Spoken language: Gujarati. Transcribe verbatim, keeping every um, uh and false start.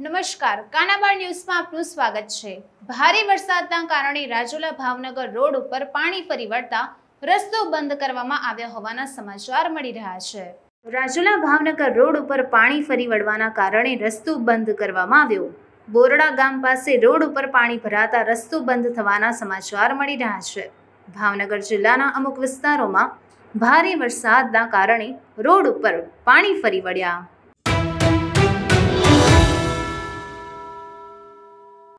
નમસ્કાર, કાનાબાર ન્યૂઝમાં આપનું સ્વાગત છે। ભારે વરસાદના કારણે રાજુલા ભાવનગર રોડ ઉપર પાણી ફરી વળતા રસ્તો બંધ કરવામાં આવ્યો હોવાના સમાચાર મળી રહ્યા છે। રાજુલા ભાવનગર રોડ ઉપર પાણી ફરી વળવાના કારણે રસ્તો બંધ કરવામાં આવ્યો। બોરડા ગામ પાસે રોડ ઉપર પાણી ભરાતા રસ્તો બંધ થવાના સમાચાર મળી રહ્યા છે। ભાવનગર જિલ્લાના અમુક વિસ્તારોમાં ભારે વરસાદના કારણે રોડ ઉપર પાણી ફરી વળ્યા।